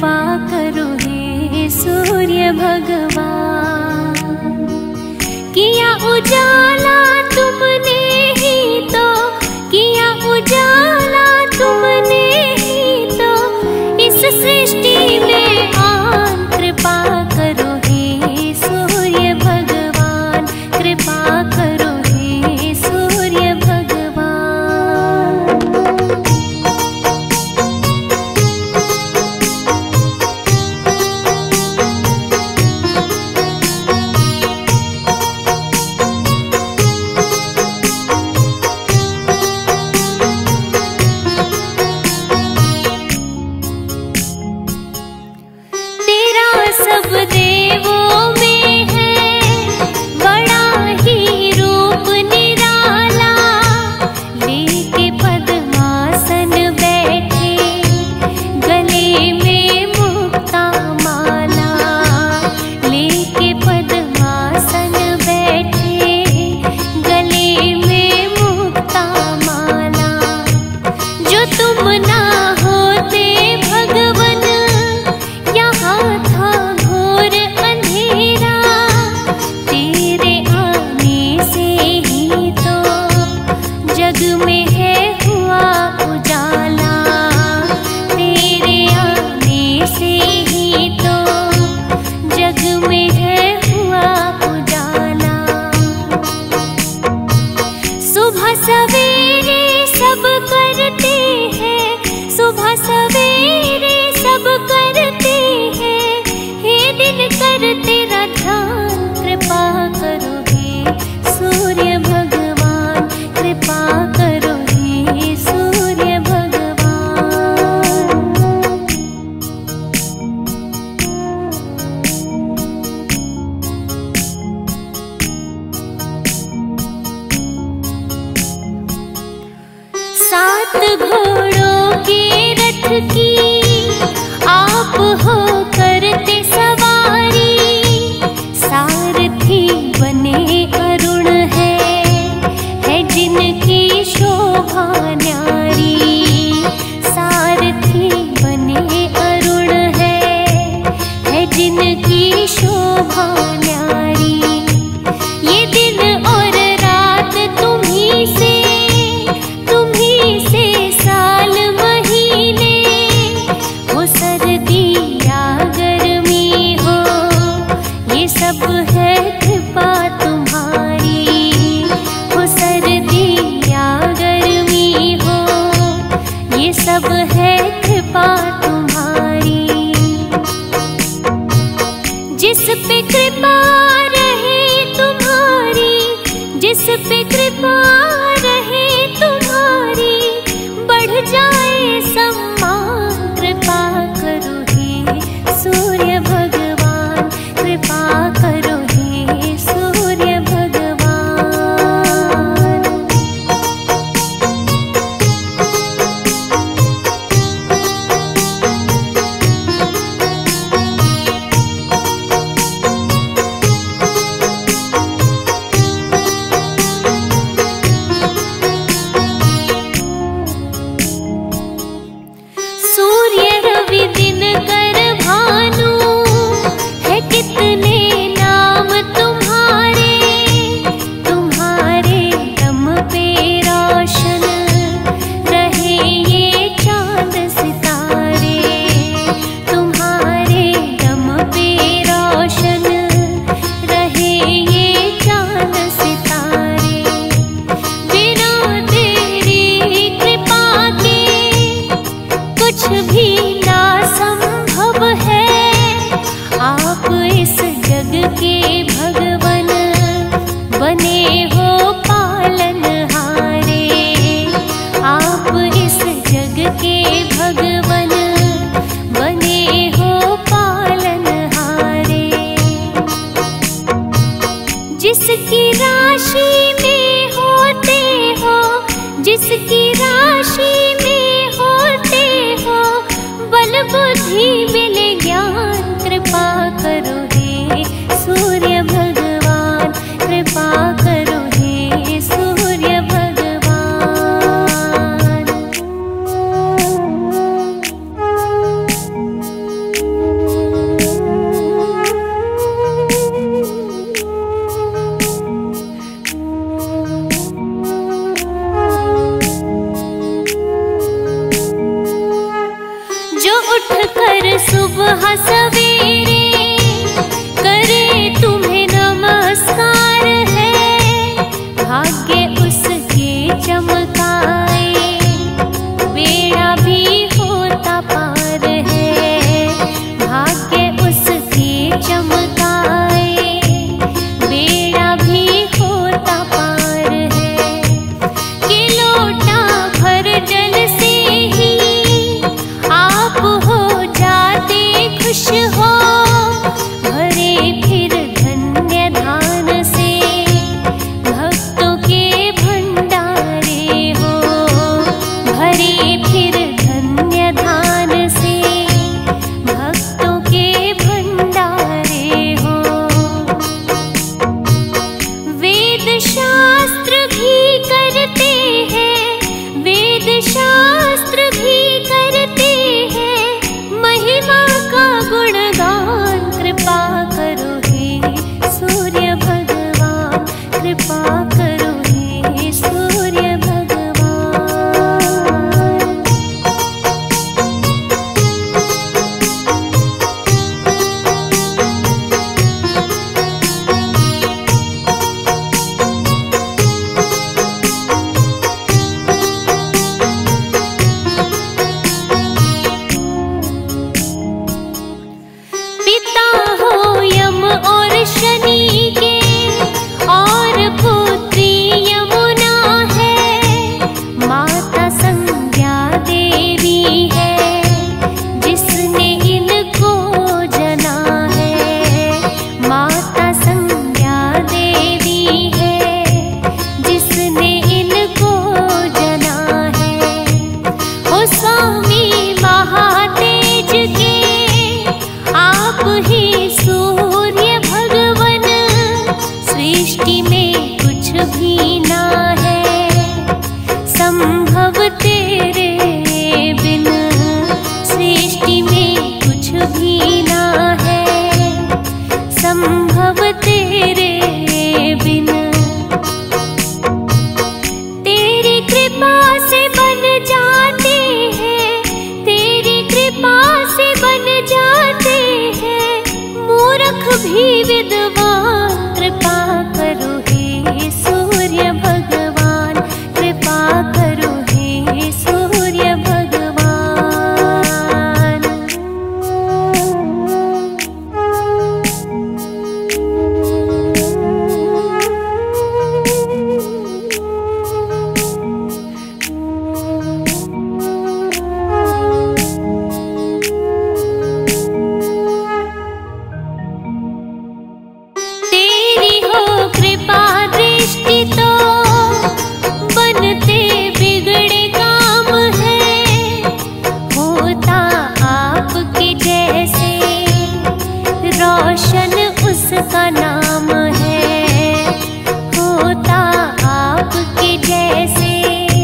कृपा करो हे सूर्य भगवान। किया उजाला तुमने ही तो, किया उजाला तुमने ही तो इस सृष्टि में आन। कृपा करो हे सूर्य भगवान, कृपा करो हे सूर्य भगवान। सब देवों में है बड़ा ही रूप निराला, लेके पद्मासन बैठे गले में मुक्ता माला। लेके पद्मासन बैठे गले में मुक्ता माला। जो तुम ना होते भगवन यहाँ था घोर अंधेरा, तेरे आने से ही तो जग में है हुआ उजाला। तेरे आने से ही तो जग में है हुआ उजाला। सुबह सवेरे सब करते हैं, सुबह सवेरे सब करते हैं, हे दिन कर तेरा ध्यान। कृपा करो हे सूर्य भगवान, कृपा करो हे सूर्य भगवान। सात घोड़ों के रथ की आप हो करते सवारी, सारथी बने अरुण है जिनकी शोभा न्यारी। सारथी बने अरुण है जिनकी शोभा न्यारी। ये दिन और रात तुम्ही से साल महीने हो, सर्दी या गर्मी हो, ये सब है कृपा तुम्हारी। हो सर्दी या गर्मी हो, ये सब है कृपा तुम्हारी। जिस पे कृपा रहे तुम्हारी, जिस पे कृपा रहे तुम्हारी, बढ़ जाए सम्मान। कृपा करो हे सूर्य भगवान, कृपा करो हे सूर्य भगवान। जिसकी राशि में होते हो, जिसकी राशि में होते हो, बल बुद्धि मिले ज्ञान। कृपा करो हे सूर्य भगवान, कृपा करो हे सूर्य भगवान। सुबह सवेरे करे तुम्हें नमस्कार है। भाग्य उसके चमकाए, बेड़ा भी होता पार है। भाग्य उसके चमकाए, बेड़ा भी होता पार है। कि लोटा भर जल से ही आप हो जाते खुश हो। भरे फिर धन्य धान से भक्तों के भंडारे हो। भरे फिर धन्य धान से भक्तों के भंडारे हो। वेद शास्त्र भी करते हैं, वेद शास्त्र भी करते हैं महिमा का गुणगान। कृपा करो हे सूर्य भगवान, कृपा करो हे सूर्य भगवान। पिता हो यम और शनि के, और पुत्री यमुना है। माता संज्ञा देवी है, जिसने इनको जना है। माता संज्ञा देवी है, जिसने इनको जना है। ओ स्वामी महातेज के आप ही सूर्य भगवन। सृष्टि में कुछ भी ना है संभव तेरे बिन। सृष्टि में कुछ भी ना है संभव तेरे बिन। तेरी कृपा से बन जाते हैं, तेरी कृपा से बन जाते हैं मूर्ख भी विद्वान। कृपा करो हे सूर्य भगवान, कृपा करो हे सूर्य भगवान। तेरी हो कृपा दृष्टि तो बनते बिगड़े काम है। होता आपके जैसे रोशन उसका नाम है। होता आपके जैसे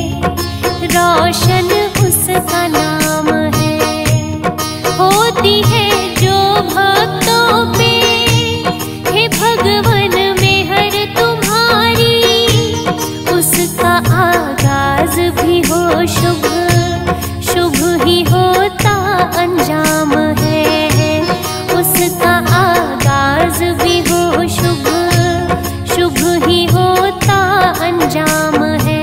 रोशन उसका नाम है। होती है जो भक्तों पे हे भगवन मेहर तुम्हारी, उसका आगाज भी हो शुभ, शुभ ही होता अंजाम है। उसका आगाज भी हो शुभ, शुभ ही होता अंजाम है।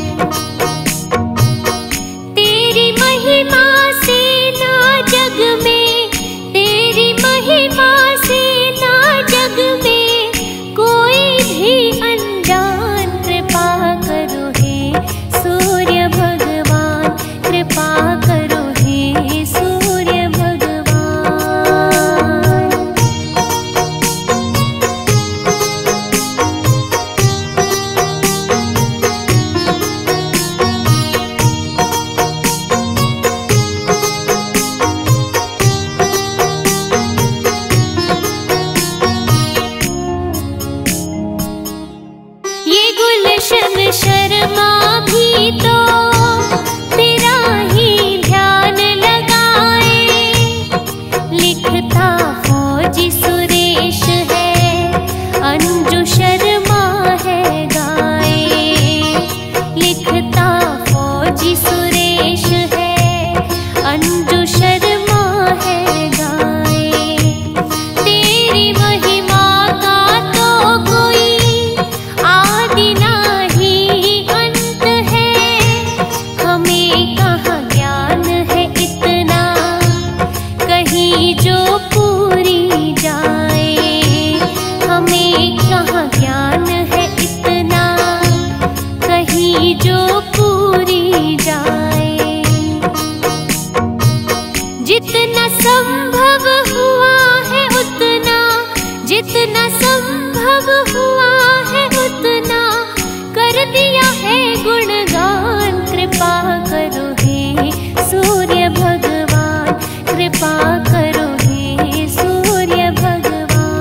तेरी महिमा से ना जग में, तेरी महिमा से ना जग में कोई भी अनजान। कृपा करो हे सूर्य भगवान, कृपा करो हे सूर्य भगवान। ये गुलशन शर्मा भी तो तेरा ही ध्यान लगाए। लिखता फौजी सुरेश है, अंजू शर्मा है गाए। लिखता फौजी सुरेश है, अंजू शर्मा है गाए। अब हुआ है उतना कर दिया है गुणगान। कृपा करो हे सूर्य भगवान, कृपा करो हे सूर्य भगवान।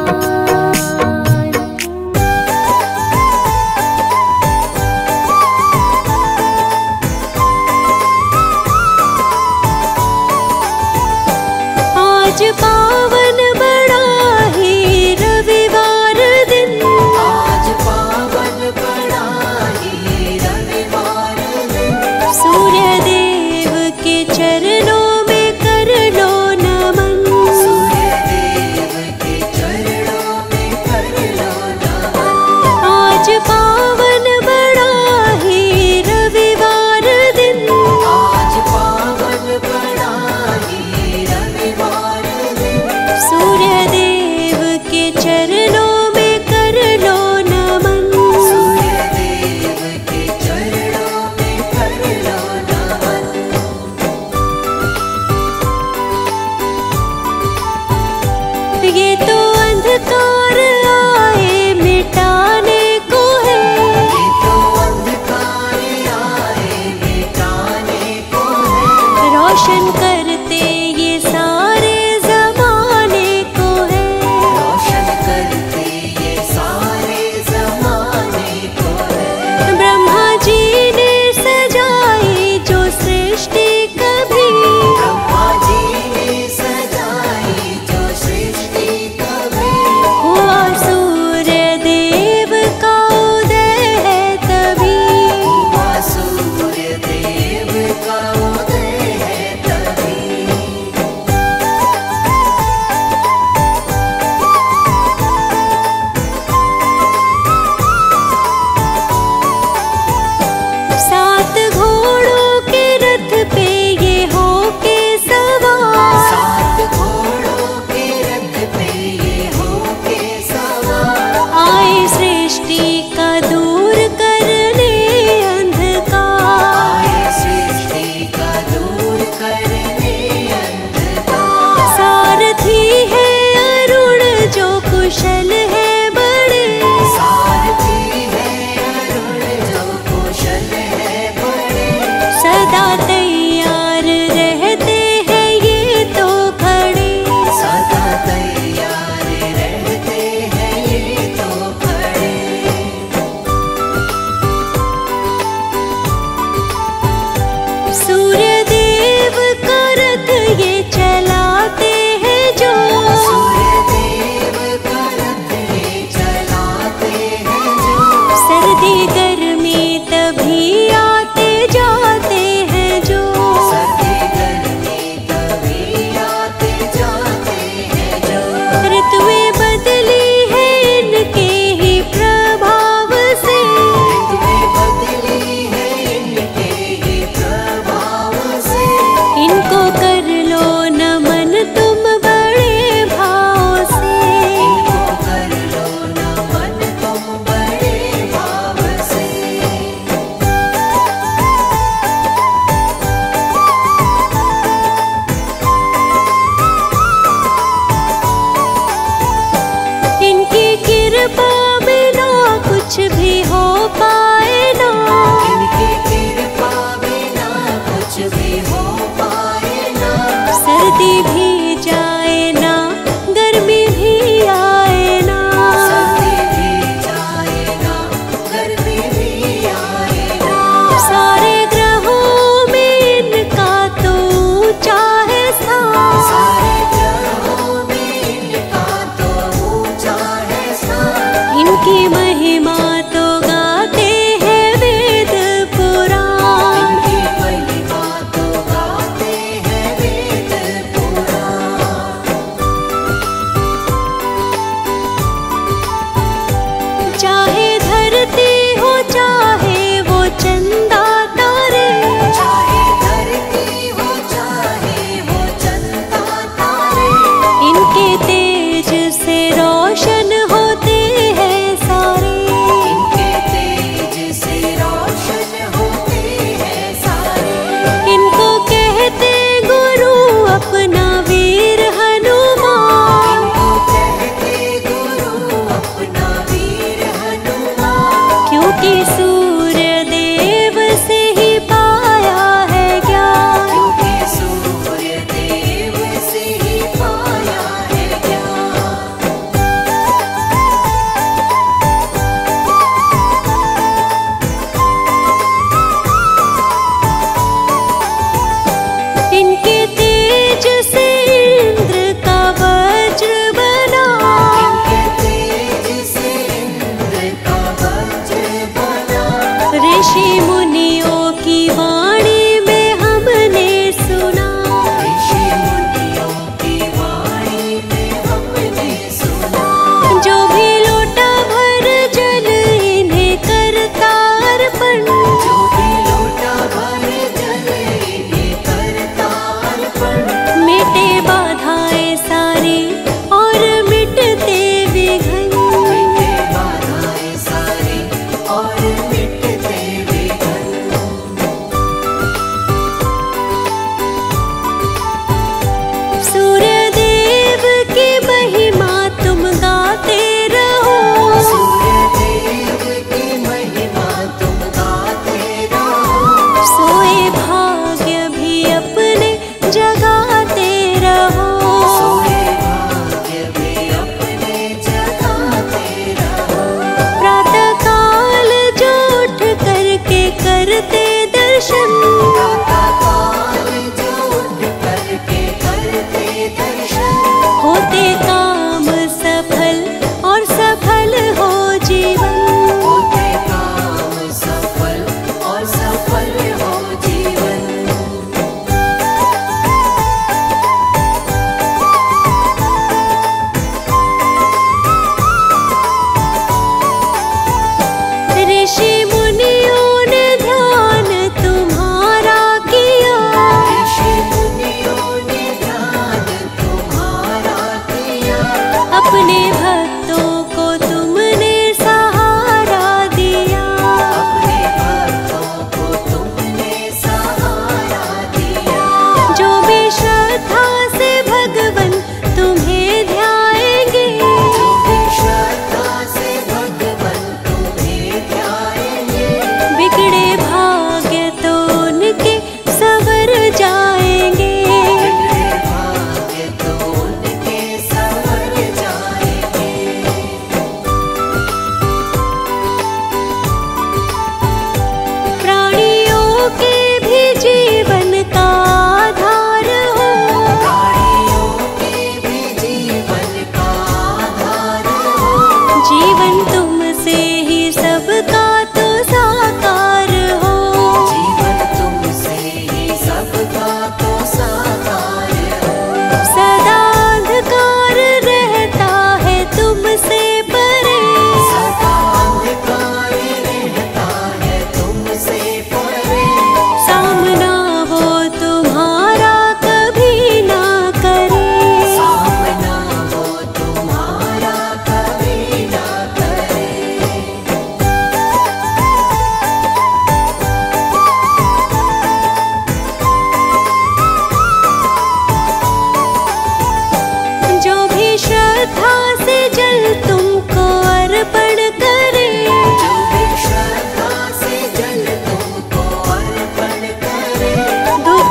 आज पावन बड़ा ही रविवार दिन, आज पावन बड़ा ही रविवार दिन। सूर्य देव के चरणों में कर लो नमन। सूर्य देव के चरणों में कर लो नमन। आज पावन बड़ा ही रविवार दिन, आज पावन बड़ा ही रविवार दिन। सूर्य देव के चरणों में कर लो नमन। सूर्य देव के चरणों में कर लो नमन। ये तो अंधकार आए मिटाने को है, ये तो अंधकार आए मिटाने को है। रोशन करते ये सारे जमाने को है। रोशन करते ये सारे जमाने को है। ब्रह्मा जी ने सजाई जो सृष्टि कभी, ब्रह्मा जी ने सजाई जो सृष्टि कभी। हुआ सूर्य देव का उदय है तभी। हुआ सूर्य देव का उदय है तभी। सात घोड़ों के रथ पे ये हो के सवार, सात घोड़ों के रथ पे ये हो के सवार। आए सृष्टि का दूर करने अंधकार। आए सृष्टि का दूर करने अंधकार। सारथी है अरुण जो कुशल है बड़े, सारथी है अरुण जो कुशल है बड़े। सदा तैयार रहते हैं ये तो खड़े। सदा तैयार रहते हैं ये तो खड़े। सूर्य देव का रथ ये चलाते हैं जो, सूर्य देव का रथ ये चलाते हैं जो। सर्दी गर्मी तभी आते जाते हैं जो। सर्दी गर्मी तभी आते जाते हैं जो। ऋतुएं बदली है इनके ही प्रभाव से, ऋतुएं बदली है इनके ही प्रभाव से। इनको कर लो नमन तुम बड़े भाव से। इनको कर लो नमन तुम बड़े भाव से। इनकी कृपा बिना कुछ भी हो पाए ना। इनकी कृपा बिना कुछ भी हो पाए ना। सर्दी भी जाए ना, गर्मी भी आए ना। सर्दी भी जाए ना, गर्मी भी आए ना। सारे ग्रहों में इनका तो ऊंचा है स्थान। सारे ग्रहों में इनका तो ऊंचा है स्थान। इनकी महिमा तो गाते हैं वेद पुराण। इनकी महिमा तो गाते हैं वेद पुराण।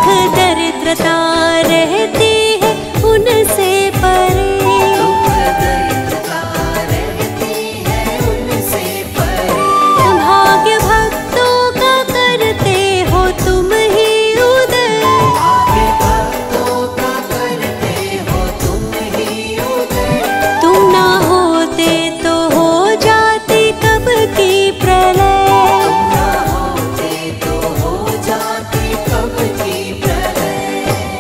दुख दरिद्रता रहती है उनसे परे। दुख दरिद्रता रहती है उनसे परे। भाग्य भक्तों का करते हो तुम ही उदय। भाग्य भक्तों का करते हो तुम ही उदय। तुम ना होते तो हो जाती कब की प्रलय। तुम ना होते तो हो जाती कब की प्रलय।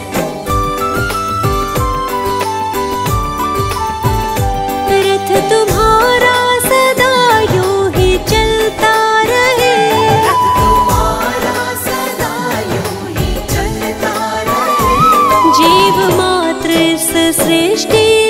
रथ तुम्हारा सदा यूं ही चलता रहे। रथ तुम्हारा सदा यूं ही चलता रहे। जीव मात्र इस सृष्टि